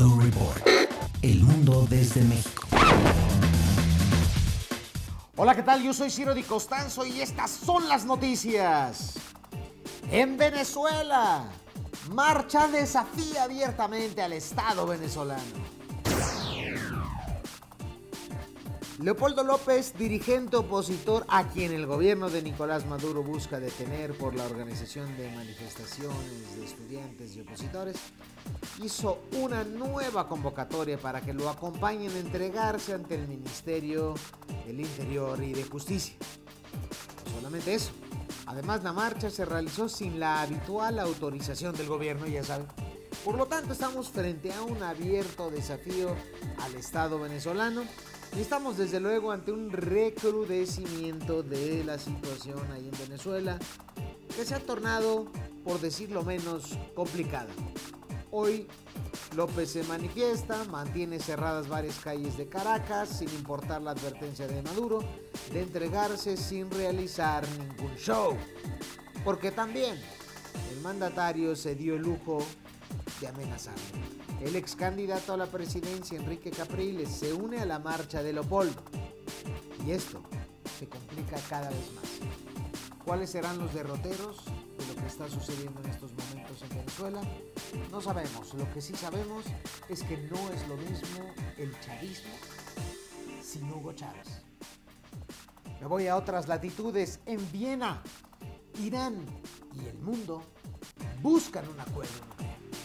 Slow Report. El mundo desde México. Hola, ¿qué tal? Yo soy Ciro Di Costanzo y estas son las noticias. En Venezuela, marcha desafía abiertamente al Estado venezolano. Leopoldo López, dirigente opositor a quien el gobierno de Nicolás Maduro busca detener por la organización de manifestaciones de estudiantes y opositores, hizo una nueva convocatoria para que lo acompañen a entregarse ante el Ministerio del Interior y de Justicia. No solamente eso, además la marcha se realizó sin la habitual autorización del gobierno, ya saben. Por lo tanto, estamos frente a un abierto desafío al Estado venezolano. Y estamos desde luego ante un recrudecimiento de la situación ahí en Venezuela, que se ha tornado, por decirlo menos, complicada. Hoy López se manifiesta, mantiene cerradas varias calles de Caracas, sin importar la advertencia de Maduro, de entregarse sin realizar ningún show. Porque también el mandatario se dio el lujo de amenazar. El ex candidato a la presidencia, Enrique Capriles, se une a la marcha de Leopoldo. Y esto se complica cada vez más. ¿Cuáles serán los derroteros de lo que está sucediendo en estos momentos en Venezuela? No sabemos. Lo que sí sabemos es que no es lo mismo el chavismo sin Hugo Chávez. Me voy a otras latitudes. En Viena, Irán y el mundo buscan un acuerdo nuclear.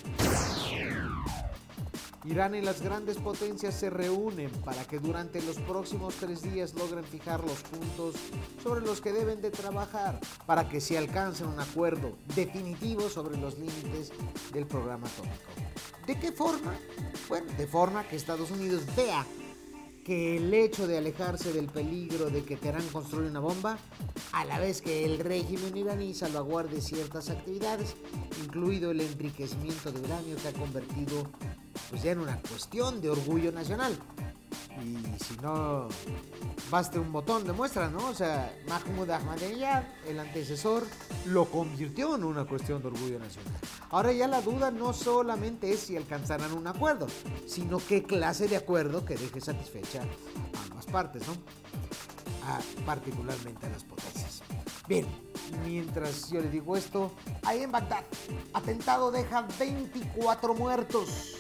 Irán y las grandes potencias se reúnen para que durante los próximos 3 días logren fijar los puntos sobre los que deben de trabajar para que se alcance un acuerdo definitivo sobre los límites del programa atómico. ¿De qué forma? Bueno, de forma que Estados Unidos vea que el hecho de alejarse del peligro de que Teherán construya una bomba, a la vez que el régimen iraní salvaguarde ciertas actividades, incluido el enriquecimiento de uranio que ha convertido pues ya en una cuestión de orgullo nacional. Y si no, baste un botón de muestra, ¿no? O sea, Mahmoud Ahmadinejad, el antecesor, lo convirtió en una cuestión de orgullo nacional. Ahora ya la duda no solamente es si alcanzarán un acuerdo, sino qué clase de acuerdo que deje satisfecha a ambas partes, ¿no? Particularmente a las potencias. Bien, mientras yo le digo esto, ahí en Bagdad, atentado deja 24 muertos.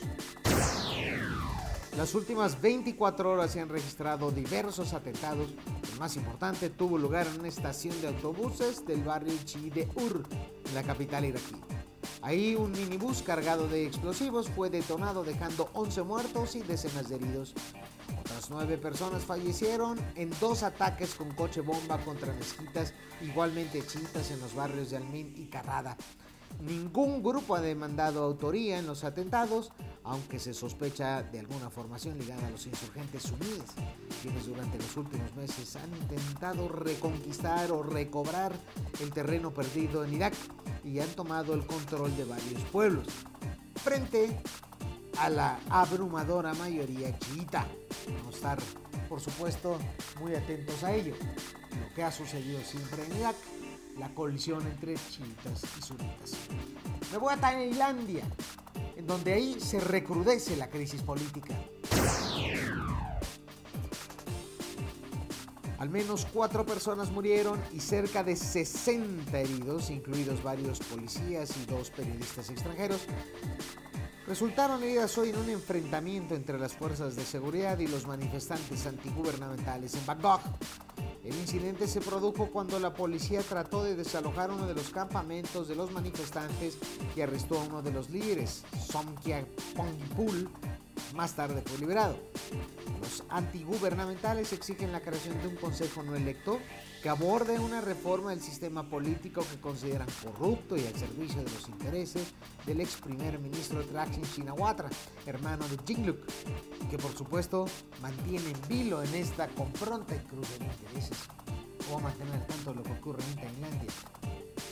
Las últimas 24 horas se han registrado diversos atentados. El más importante tuvo lugar en una estación de autobuses del barrio chií de Ur, en la capital iraquí. Ahí un minibús cargado de explosivos fue detonado, dejando 11 muertos y decenas de heridos. Otras 9 personas fallecieron en 2 ataques con coche bomba contra mezquitas igualmente chiitas en los barrios de Almin y Carrada. Ningún grupo ha demandado autoría en los atentados, aunque se sospecha de alguna formación ligada a los insurgentes suníes, quienes durante los últimos meses han intentado reconquistar o recobrar el terreno perdido en Irak y han tomado el control de varios pueblos, frente a la abrumadora mayoría chiita. Vamos a estar, por supuesto, muy atentos a ello. Lo que ha sucedido siempre en Irak, la colisión entre chiitas y sunitas. Me voy a Tailandia, en donde ahí se recrudece la crisis política. Al menos 4 personas murieron y cerca de 60 heridos, incluidos varios policías y 2 periodistas extranjeros, resultaron heridas hoy en un enfrentamiento entre las fuerzas de seguridad y los manifestantes antigubernamentales en Bangkok. El incidente se produjo cuando la policía trató de desalojar uno de los campamentos de los manifestantes y arrestó a uno de los líderes, Somkya Pongpul. Más tarde fue liberado. Los antigubernamentales exigen la creación de un consejo no electo que aborde una reforma del sistema político que consideran corrupto y al servicio de los intereses del ex primer ministro Thaksin Shinawatra, hermano de Yingluck, que por supuesto mantiene en vilo en esta confronta y cruce de intereses. O mantener al tanto de lo que ocurre en Tailandia.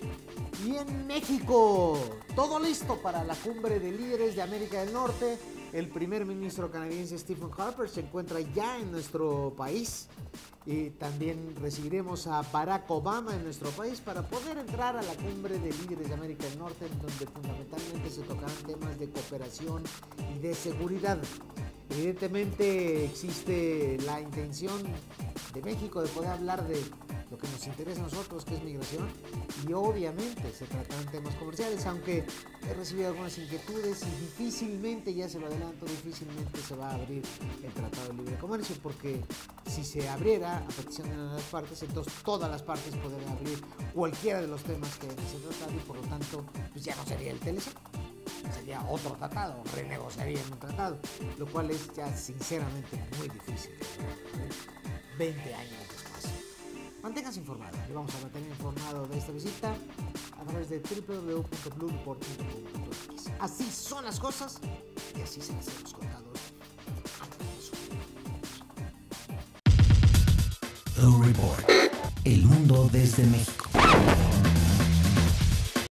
Y en México, todo listo para la cumbre de líderes de América del Norte, El primer ministro canadiense Stephen Harper se encuentra ya en nuestro país. Y también recibiremos a Barack Obama en nuestro país para poder entrar a la cumbre de líderes de América del Norte, en donde fundamentalmente se tocarán temas de cooperación y de seguridad. Evidentemente existe la intención de México de poder hablar de lo que nos interesa a nosotros, que es migración, y obviamente se tratarán temas comerciales, aunque he recibido algunas inquietudes y difícilmente, ya se lo adelanto, difícilmente se va a abrir el Tratado de Libre Comercio, porque si se abriera a petición de una de las partes, entonces todas las partes podrían abrir cualquiera de los temas que se tratan y por lo tanto pues ya no sería el TLC. Sería otro tratado, renegociarían un tratado, lo cual es ya sinceramente muy difícil. 20 años después. Manténgase informado, le vamos a mantener informado de esta visita a través de www.blurreport.com.mx. Así son las cosas y así se las hemos contado a todos. Blue Report, el mundo desde México.